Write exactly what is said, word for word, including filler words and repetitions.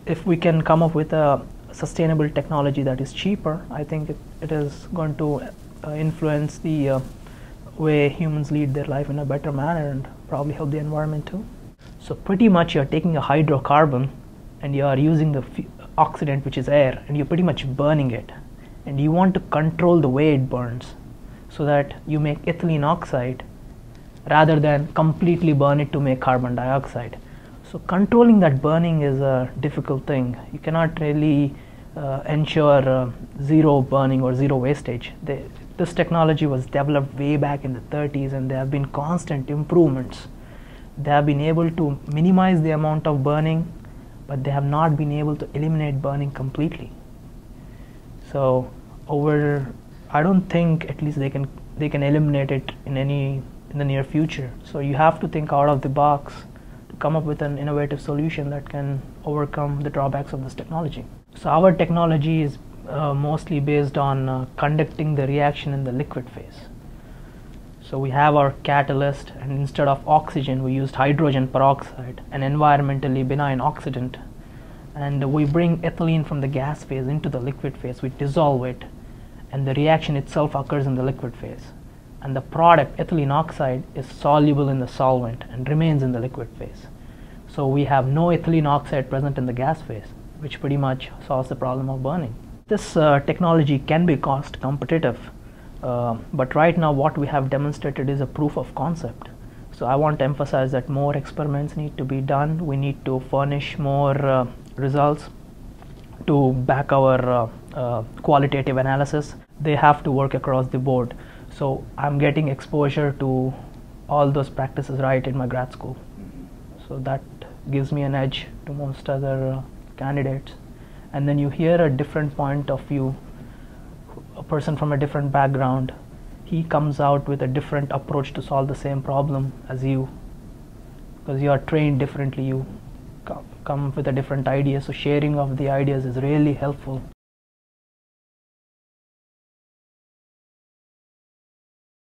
if we can come up with a sustainable technology that is cheaper, I think it, it is going to uh, influence the uh, way humans lead their life in a better manner and probably help the environment too. So pretty much you're taking a hydrocarbon and you are using the oxidant, which is air, and you're pretty much burning it, and you want to control the way it burns so that you make ethylene oxide rather than completely burn it to make carbon dioxide. So controlling that burning is a difficult thing. You cannot really uh, ensure uh, zero burning or zero wastage. They, this technology was developed way back in the thirties, and there have been constant improvements. They have been able to minimize the amount of burning, but they have not been able to eliminate burning completely. So over, I don't think at least they can they can eliminate it in any in the near future. So you have to think out of the box to come up with an innovative solution that can overcome the drawbacks of this technology. So our technology is uh, mostly based on uh, conducting the reaction in the liquid phase. So we have our catalyst, and instead of oxygen we used hydrogen peroxide, an environmentally benign oxidant, and we bring ethylene from the gas phase into the liquid phase. We dissolve it, and the reaction itself occurs in the liquid phase, and the product, ethylene oxide, is soluble in the solvent and remains in the liquid phase. So we have no ethylene oxide present in the gas phase, which pretty much solves the problem of burning. This uh, technology can be cost competitive, uh, but right now what we have demonstrated is a proof of concept. So I want to emphasize that more experiments need to be done. We need to furnish more uh, results to back our uh, uh, qualitative analysis. They have to work across the board. So I'm getting exposure to all those practices right in my grad school. So that gives me an edge to most other uh, candidates. And then you hear a different point of view, a person from a different background. He comes out with a different approach to solve the same problem as you, because you are trained differently. You come with a different idea, so sharing of the ideas is really helpful.